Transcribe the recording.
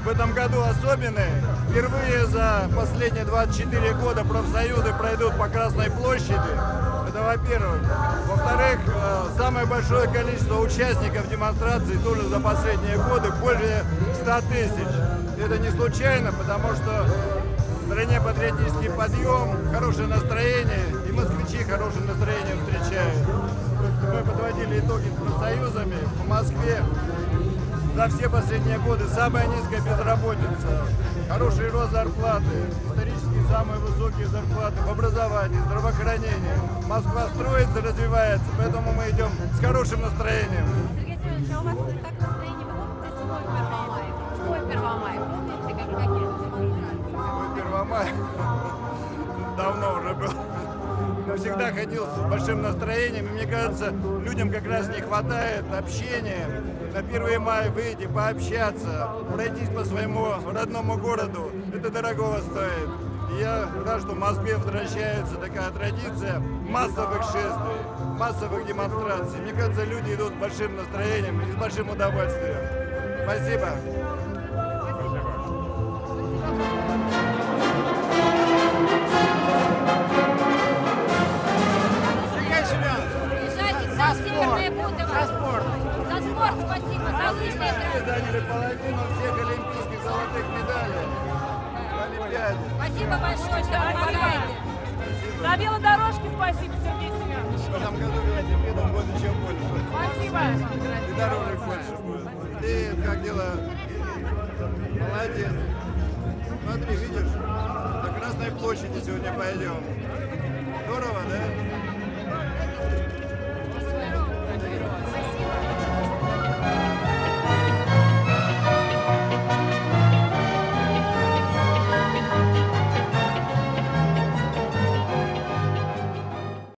в этом году особенный. Впервые за последние 24 года профсоюзы пройдут по Красной площади. Это во-первых. Во-вторых, самое большое количество участников демонстрации тоже за последние годы, более 100 тысяч. Это не случайно, потому что в стране патриотический подъем, хорошее настроение, и москвичи хорошим настроением встречают. Мы подводили итоги с профсоюзами. В Москве за все последние годы самая низкая безработица, хороший рост зарплаты, исторически самые высокие зарплаты в образовании, здравоохранении. Москва строится, развивается, поэтому мы идем с хорошим настроением. Сергей Семенович, а у вас как настроение? Вы помните свой Первомай? Помните, какие демонстрации? Свой Первомай давно уже был. Но всегда ходил с большим настроением, и мне кажется, людям как раз не хватает общения. На 1 мая выйти, пообщаться, пройтись по своему родному городу, это дорогого стоит. И я рад, что в Москве возвращается такая традиция массовых шествий, массовых демонстраций. Мне кажется, люди идут с большим настроением и с большим удовольствием. Спасибо. За спорт, спасибо, за лыжные Мы заняли половину всех олимпийских золотых медалей в Олимпиаде. Спасибо большое, что помогаете. На велодорожке спасибо, Сергей Семенович. В этом году велосипедом будет еще больше. Спасибо. И дорожек больше будет. Ты как дела? Молодец. Смотри, видишь, на Красной площади сегодня пойдем. Здорово, да?